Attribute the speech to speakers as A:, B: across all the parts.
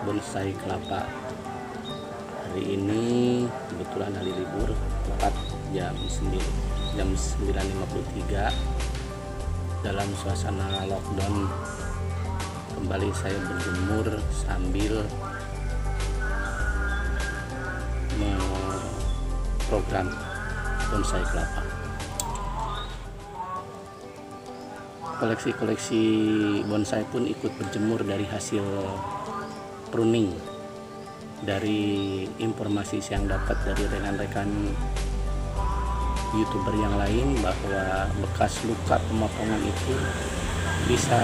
A: bonsai kelapa. Hari ini kebetulan hari libur, tepat jam 9.53. Dalam suasana lockdown, kembali saya berjemur sambil program bonsai kelapa. Koleksi-koleksi bonsai pun ikut berjemur dari hasil pruning. Dari informasi yang dapat dari rekan-rekan YouTuber yang lain bahwa bekas luka pemotongan itu bisa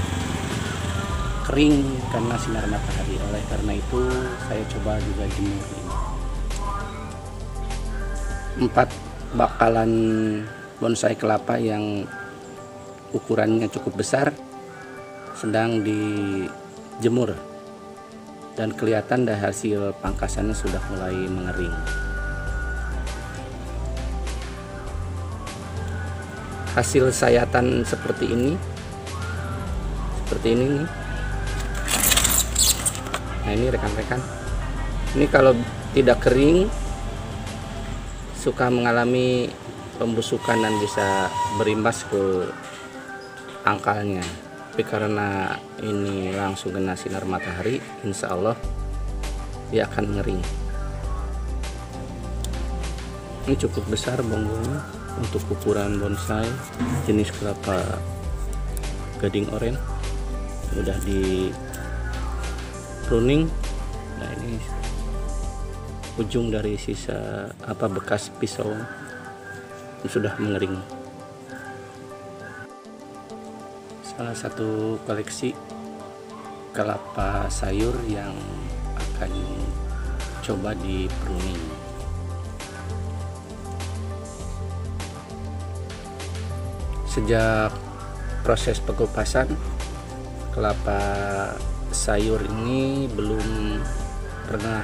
A: kering karena sinar matahari. Oleh karena itu saya coba juga jemur ini. 4 bakalan bonsai kelapa yang ukurannya cukup besar sedang dijemur, dan kelihatan dari hasil pangkasannya sudah mulai mengering. Hasil sayatan seperti ini nih. Nah, ini rekan-rekan, ini kalau tidak kering suka mengalami pembusukan dan bisa berimbas ke angkalnya. Tapi karena ini langsung kena sinar matahari, insya Allah dia akan ngering. Ini cukup besar bonggonya untuk ukuran bonsai jenis kelapa gading oren. Udah di pruning. Nah, ini ujung dari sisa bekas pisau sudah mengering. Salah satu koleksi kelapa sayur yang akan coba di pruning. Sejak proses pengupasan, kelapa sayur ini belum pernah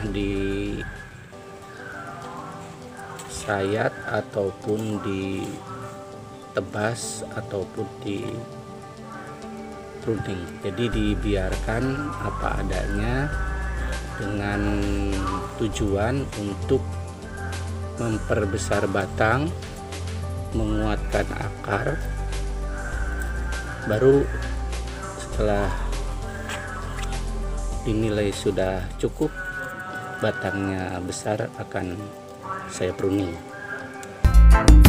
A: disayat ataupun ditebas ataupun di pruning. Jadi dibiarkan apa adanya dengan tujuan untuk memperbesar batang, menguatkan akar. Baru setelah dinilai sudah cukup, batangnya besar, akan saya pruning.